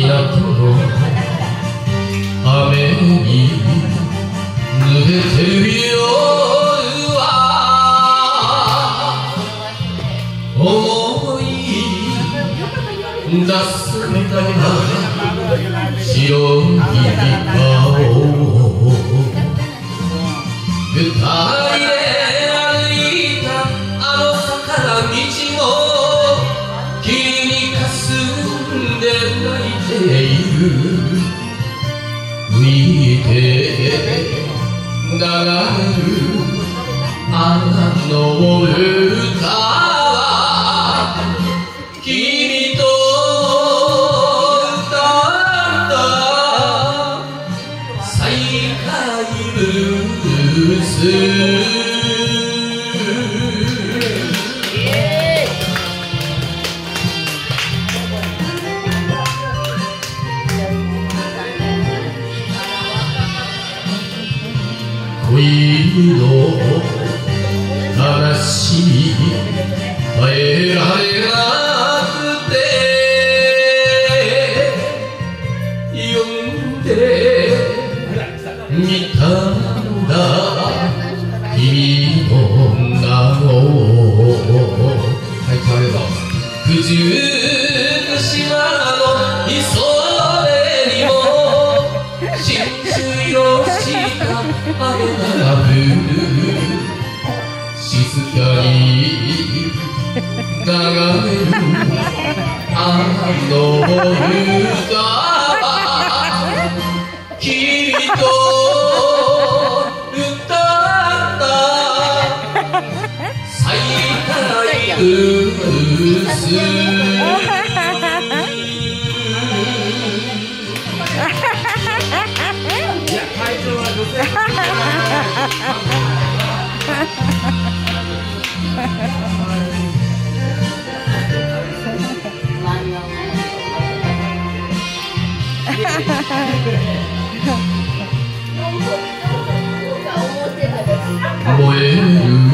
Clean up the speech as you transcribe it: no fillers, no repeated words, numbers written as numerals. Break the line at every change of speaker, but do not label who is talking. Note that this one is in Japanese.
港の雨に濡れてる夜は思い出すんだ白い顔二人で歩いたあの坂道も霧にかすんで泣いている浮いて流れるあの歌は君と歌った再会ブルース恋の話耐えられなくて読んでみたんだ君の名を九十九島の磯辺にも真鍮色した雨が降る静かに流れるあの歌は君と歌った再会ブルース燃える